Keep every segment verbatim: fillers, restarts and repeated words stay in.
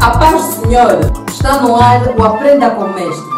A paz do Senhor, está no ar o Aprenda com o Mestre.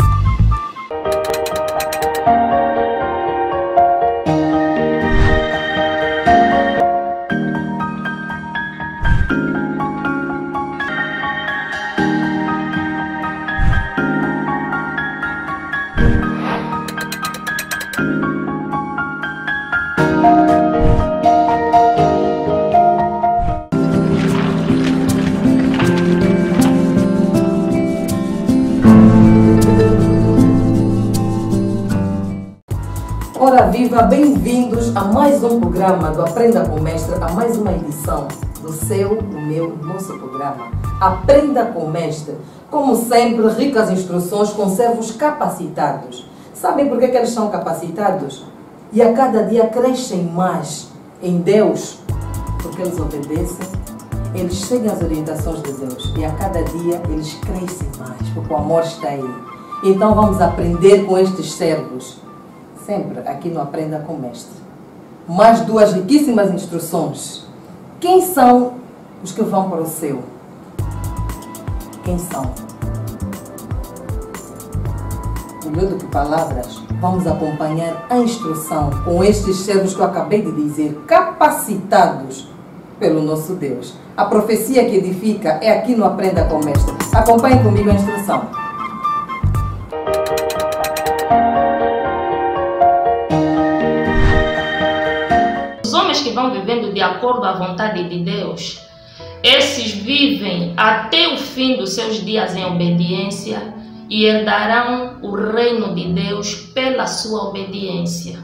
Ora viva, bem-vindos a mais um programa do Aprenda com o Mestre, a mais uma edição do seu, do meu, nosso programa Aprenda com o Mestre. Como sempre, ricas instruções com servos capacitados. Sabem por que, que eles são capacitados? E a cada dia crescem mais em Deus, porque eles obedecem, eles seguem as orientações de Deus e a cada dia eles crescem mais, porque o amor está aí. Então vamos aprender com estes servos. Sempre aqui no Aprenda com o Mestre. Mais duas riquíssimas instruções. Quem são os que vão para o céu? Quem são? Melhor do que palavras, vamos acompanhar a instrução com estes servos que eu acabei de dizer, capacitados pelo nosso Deus. A profecia que edifica é aqui no Aprenda com o Mestre. Acompanhem comigo a instrução. Que vão vivendo de acordo à vontade de Deus, esses vivem até o fim dos seus dias em obediência e herdarão o reino de Deus pela sua obediência.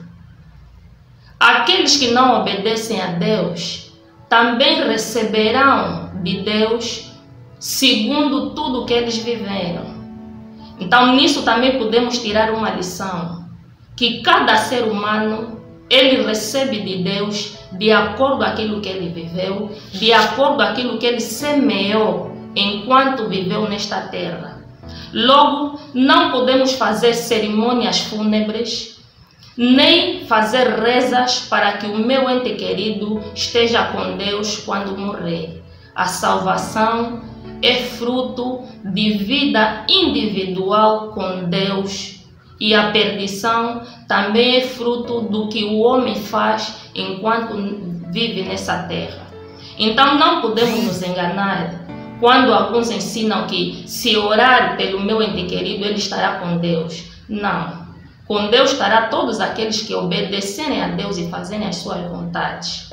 Aqueles que não obedecem a Deus também receberão de Deus segundo tudo que eles viveram. Então nisso também podemos tirar uma lição, que cada ser humano ele recebe de Deus de acordo com aquilo que ele viveu, de acordo com aquilo que ele semeou enquanto viveu nesta terra. Logo, não podemos fazer cerimônias fúnebres, nem fazer rezas para que o meu ente querido esteja com Deus quando morrer. A salvação é fruto de vida individual com Deus. E a perdição também é fruto do que o homem faz enquanto vive nessa terra. Então não podemos nos enganar quando alguns ensinam que se orar pelo meu ente querido, ele estará com Deus. Não. Com Deus estará todos aqueles que obedecerem a Deus e fazerem as suas vontades.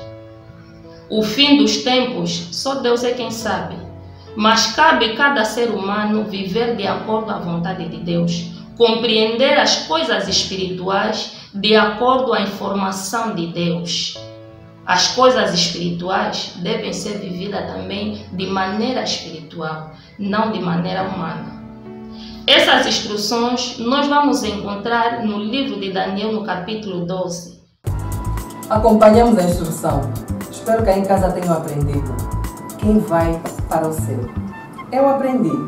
O fim dos tempos, só Deus é quem sabe. Mas cabe cada ser humano viver de acordo à vontade de Deus. Compreender as coisas espirituais de acordo à informação de Deus. As coisas espirituais devem ser vividas também de maneira espiritual, não de maneira humana. Essas instruções nós vamos encontrar no livro de Daniel, no capítulo doze. Acompanhamos a instrução. Espero que aí em casa tenham aprendido. Quem vai para o céu? Eu aprendi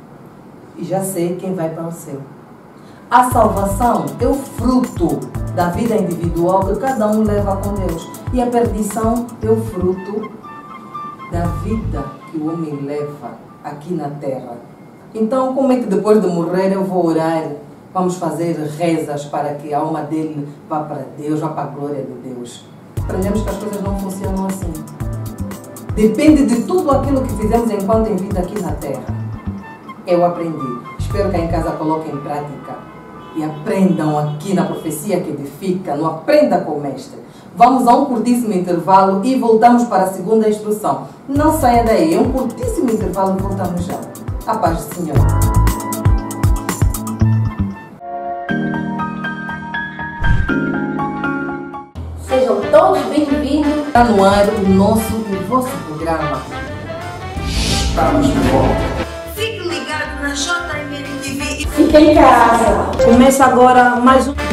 e já sei quem vai para o céu. A salvação é o fruto da vida individual que cada um leva com Deus. E a perdição é o fruto da vida que o homem leva aqui na terra. Então, como é que depois de morrer eu vou orar? Vamos fazer rezas para que a alma dele vá para Deus, vá para a glória de Deus. Aprendemos que as coisas não funcionam assim. Depende de tudo aquilo que fizemos enquanto em vida aqui na terra. Eu aprendi. Espero que em casa coloquem em prática. E aprendam aqui na profecia que edifica, no Aprenda com o Mestre. Vamos a um curtíssimo intervalo e voltamos para a segunda instrução. Não saia daí, é um curtíssimo intervalo e voltamos já. A paz do Senhor. Sejam todos bem-vindos. Está no ar o nosso e vosso programa. Estamos de volta. Fique ligado na J M N T V. Fique em casa. Começa agora mais um.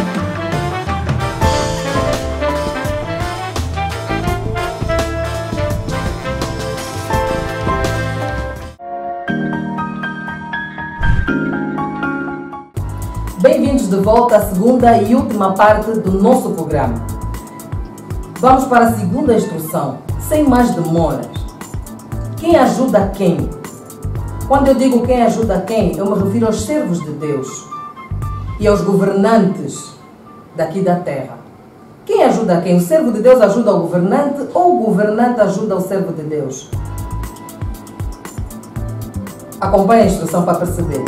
Bem-vindos de volta à segunda e última parte do nosso programa. Vamos para a segunda instrução, sem mais demoras. Quem ajuda quem? Quando eu digo quem ajuda quem, eu me refiro aos servos de Deus e aos governantes daqui da terra. Quem ajuda quem? O servo de Deus ajuda o governante ou o governante ajuda o servo de Deus? Acompanhe a instrução para perceber.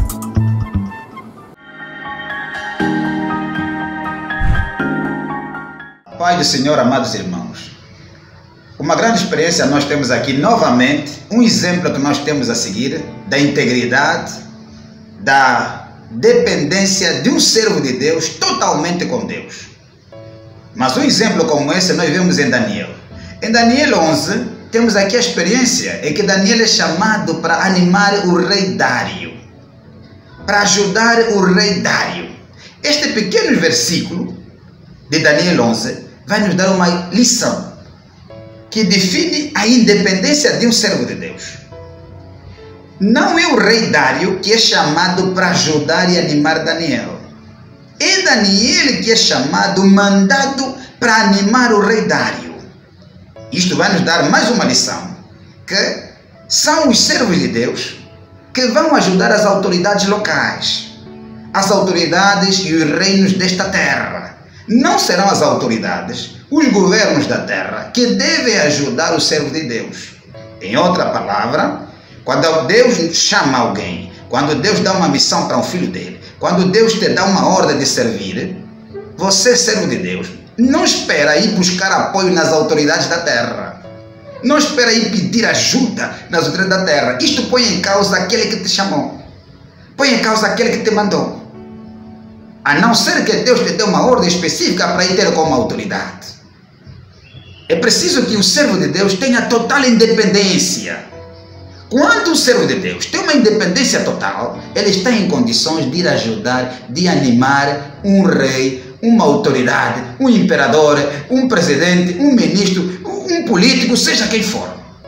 Pai do Senhor, amados irmãos, uma grande experiência nós temos aqui novamente, um exemplo que nós temos a seguir da integridade, da dependência de um servo de Deus totalmente com Deus. Mas um exemplo como esse nós vemos em Daniel. Em Daniel onze, temos aqui a experiência em que Daniel é chamado para animar o rei Dário, para ajudar o rei Dário. Este pequeno versículo de Daniel onze vai nos dar uma lição que define a independência de um servo de Deus. Não é o rei Dário que é chamado para ajudar e animar Daniel. É Daniel que é chamado, mandado para animar o rei Dário. Isto vai nos dar mais uma lição, que são os servos de Deus que vão ajudar as autoridades locais, as autoridades e os reinos desta terra. Não serão as autoridades, os governos da terra, que devem ajudar o servo de Deus. Em outra palavra, quando Deus chama alguém, quando Deus dá uma missão para um filho dele, quando Deus te dá uma ordem de servir, você, servo de Deus, não espera ir buscar apoio nas autoridades da terra. Não espera ir pedir ajuda nas autoridades da terra. Isto põe em causa aquele que te chamou. Põe em causa aquele que te mandou. A não ser que Deus te dê uma ordem específica para ir ter como autoridade. É preciso que o servo de Deus tenha total independência. Quando o servo de Deus tem uma independência total, ele está em condições de ir ajudar, de animar um rei, uma autoridade, um imperador, um presidente, um ministro, um político, seja quem for.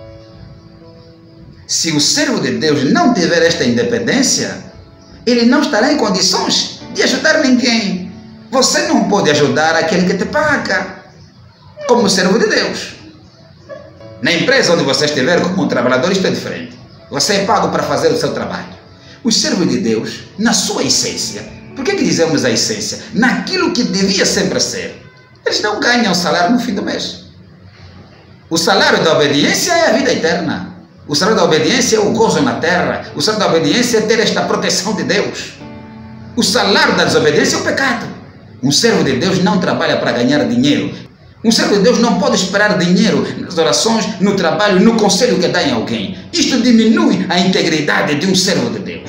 Se o servo de Deus não tiver esta independência, ele não estará em condições de ajudar ninguém. Você não pode ajudar aquele que te paga, como servo de Deus. Na empresa onde você estiver como um trabalhador, isto é diferente. Você é pago para fazer o seu trabalho. Os servos de Deus, na sua essência, por que que dizemos a essência? Naquilo que devia sempre ser. Eles não ganham salário no fim do mês. O salário da obediência é a vida eterna. O salário da obediência é o gozo na terra. O salário da obediência é ter esta proteção de Deus. O salário da desobediência é o pecado. Um servo de Deus não trabalha para ganhar dinheiro. Um servo de Deus não pode esperar dinheiro nas orações, no trabalho, no conselho que dá em alguém. Isto diminui a integridade de um servo de Deus.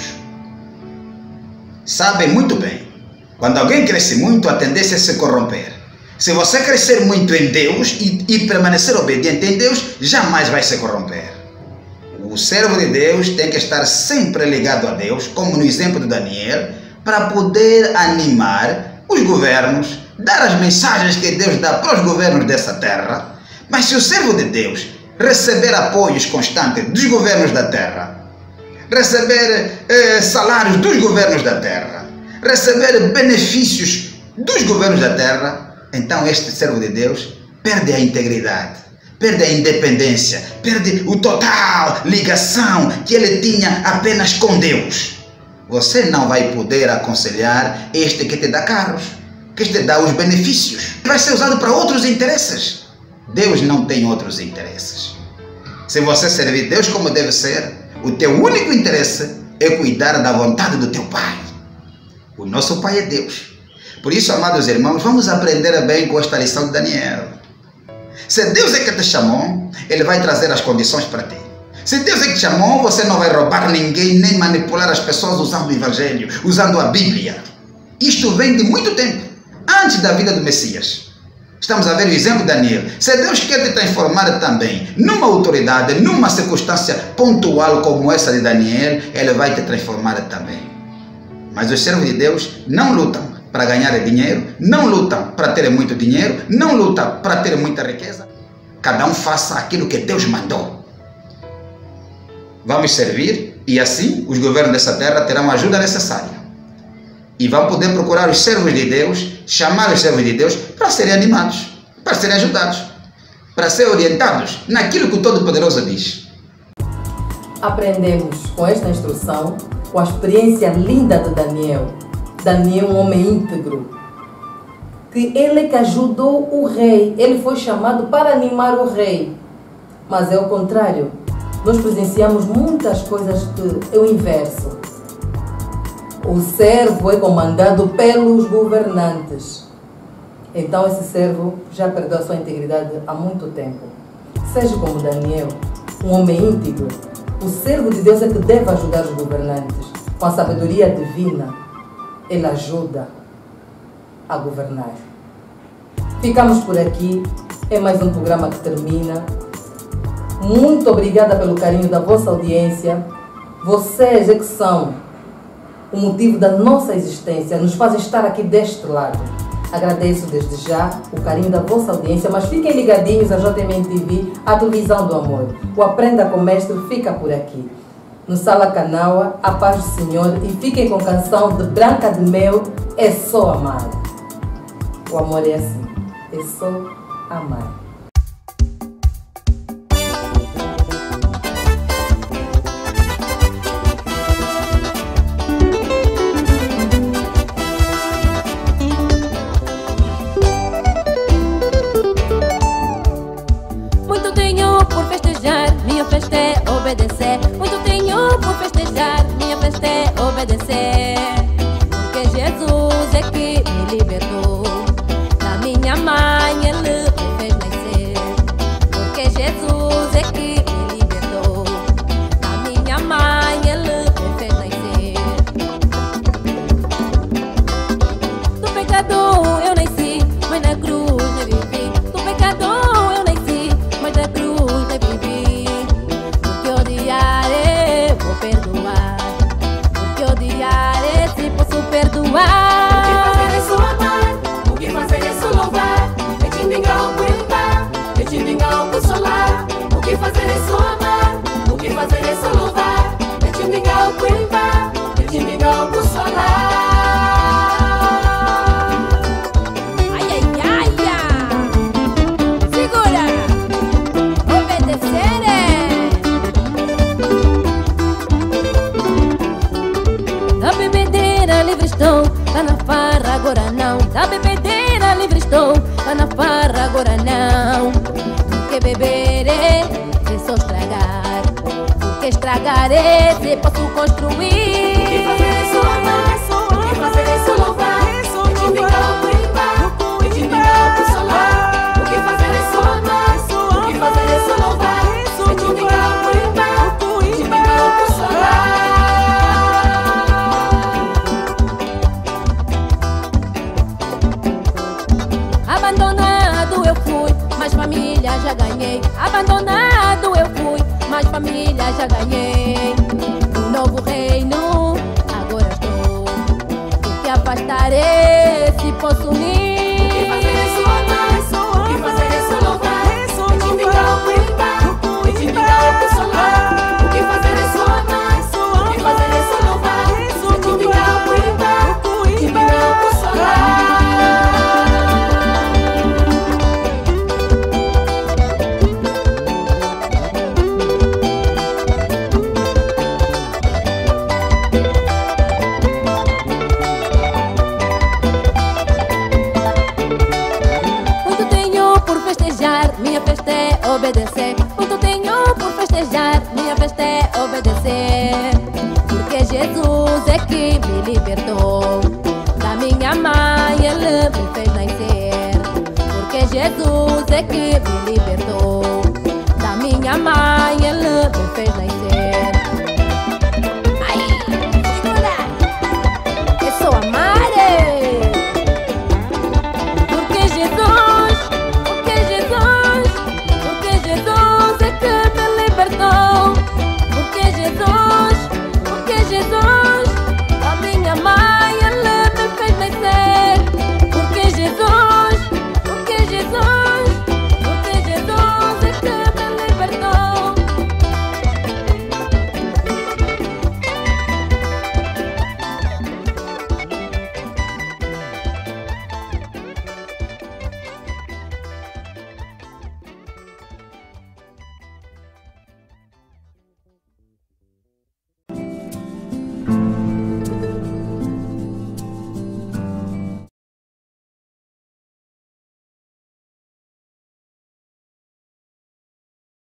Sabem muito bem, quando alguém cresce muito, a tendência é se corromper. Se você crescer muito em Deus e, e permanecer obediente em Deus, jamais vai se corromper. O servo de Deus tem que estar sempre ligado a Deus, como no exemplo de Daniel, para poder animar os governos, dar as mensagens que Deus dá para os governos dessa terra. Mas se o servo de Deus receber apoios constantes dos governos da terra, receber eh, salários dos governos da terra, receber benefícios dos governos da terra, então este servo de Deus perde a integridade, perde a independência, perde o total ligação que ele tinha apenas com Deus. Você não vai poder aconselhar este que te dá carros, que te dá os benefícios. Vai ser usado para outros interesses. Deus não tem outros interesses. Se você servir Deus como deve ser, o teu único interesse é cuidar da vontade do teu Pai. O nosso Pai é Deus. Por isso, amados irmãos, vamos aprender bem com esta lição de Daniel. Se Deus é que te chamou, Ele vai trazer as condições para ti. Se Deus é que te chamou, você não vai roubar ninguém, nem manipular as pessoas usando o Evangelho, usando a Bíblia. Isto vem de muito tempo, antes da vida do Messias. Estamos a ver o exemplo de Daniel. Se Deus quer te transformar também numa autoridade, numa circunstância pontual como essa de Daniel, Ele vai te transformar também. Mas os servos de Deus não lutam para ganhar dinheiro, não lutam para ter muito dinheiro, não lutam para ter muita riqueza. Cada um faça aquilo que Deus mandou. Vamos servir e assim os governos dessa terra terão a ajuda necessária. E vão poder procurar os servos de Deus, chamar os servos de Deus para serem animados, para serem ajudados, para serem orientados naquilo que o Todo-Poderoso diz. aprendemos com esta instrução, com a experiência linda de Daniel. Daniel, um homem íntegro, que ele que ajudou o rei, ele foi chamado para animar o rei. Mas é o contrário, nós presenciamos muitas coisas que é o inverso. O servo é comandado pelos governantes. Então esse servo já perdeu a sua integridade há muito tempo. Seja como Daniel, um homem íntegro. O servo de Deus é que deve ajudar os governantes. Com a sabedoria divina, ele ajuda a governar. Ficamos por aqui. É mais um programa que termina. Muito obrigada pelo carinho da vossa audiência. Vocês é que são o motivo da nossa existência, nos fazem estar aqui deste lado. Agradeço desde já o carinho da vossa audiência, mas fiquem ligadinhos à J M N T V, a televisão do amor. O Aprenda com Mestre fica por aqui. No Sala Canaua, a paz do Senhor, e fiquem com a canção de Branca de Mel, É Só Amar. O amor é assim, é só amar. Muito tenho por festejar, minha festa é obedecer. Porque Jesus é que me libertou da minha mãe, Ele me fez nascer. Porque Jesus é que me libertou da minha mãe, Ele me fez nascer. Do pecado eu nasci, mas na cruz eu vivi. Do pecado eu nasci, mas na cruz eu vivi. Vou perdoar, porque odiar é se posso perdoar. O que fazer é só amar, o que fazer é só louvar. É te vingar o cuidar, é te vingar o consolar. O que fazer é só amar, o que fazer é só louvar. É te vingar o cuidar, é te vingar o consolar. Ai, ai, ai, ai. Segura, obedecer é. Da bebedeira livre estou, tá na farra agora não. Da bebedeira livre estou, tá na farra agora não. Porque beber é se só estragar, porque estragar é se posso construir. O que fazer é só amar, o que fazer é só louvar. É te vingar o cuidar, é te vingar o consolar. O que fazer é só amar, o que fazer é só louvar. É te vingar o cuidar, é te vingar o consolar. Abandonado eu fui, mas família já ganhei. Abandonado eu fui, mas família já ganhei. No novo reino agora estou. O que afastarei se posso unir. O que fazer é só amar, o que fazer é só louvar. É te vingar o cuidar, é te vingar o consolar. O que fazer é só amar, o que fazer é só louvar. É te vingar o cuidar, é te vingar o consolar. Minha festa é obedecer. Muito tenho por festejar, minha festa é obedecer. Porque Jesus é que me libertou da minha mãe, Ele me fez nascer. Porque Jesus é que me libertou